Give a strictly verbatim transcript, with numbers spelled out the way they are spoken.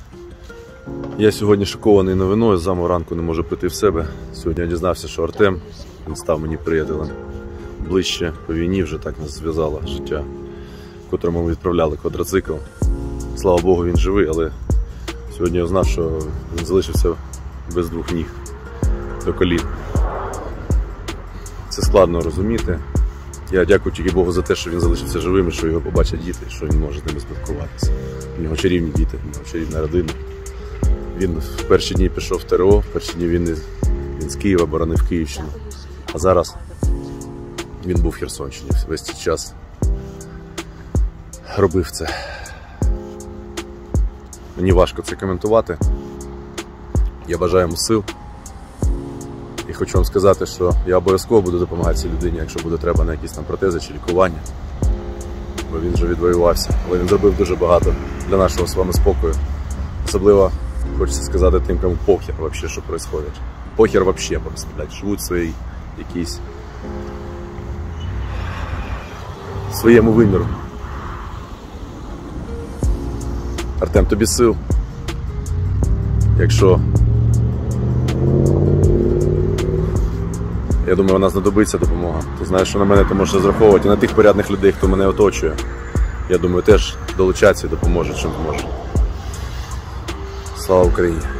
Я сьогодні шокований новиною, з самого ранку не можу прийти в себе. Сьогодні я дізнався, що Артем, він став мені приятелем ближче по війні, вже так нас зв'язало життя, в котрому ми відправляли квадроцикл. Слава Богу, він живий, але сьогодні я знав, що він залишився без двох ніг до колін. Це складно розуміти. Я дякую тільки Богу за те, що він залишився живим і що його побачать діти, що він може з ними спілкуватися. У нього чарівні діти, у нього чарівна родина. Він в перші дні пішов в ТРО, в перші дні війни він з Києва боронив Київщину. А зараз він був в Херсонщині, весь цей час робив це. Мені важко це коментувати. Я бажаю йому сил. І хочу вам сказати, що я обов'язково буду допомагати цій людині, якщо буде треба на якісь там протези чи лікування. Бо він вже відвоювався. Але він зробив дуже багато для нашого з вами спокою. Особливо хочеться сказати тим, кому похер вообще, що відбувається. Похер вообще просто, блядь, живуть в своїй якійсь своєму виміру. Артем, тобі сил. Якщо я думаю, вона знадобиться допомога. Ти знаєш, що на мене ти можеш розраховувати, і на тих порядних людей, хто мене оточує. Я думаю, теж долучаться і допоможуть, чим зможуть. Слава Україні!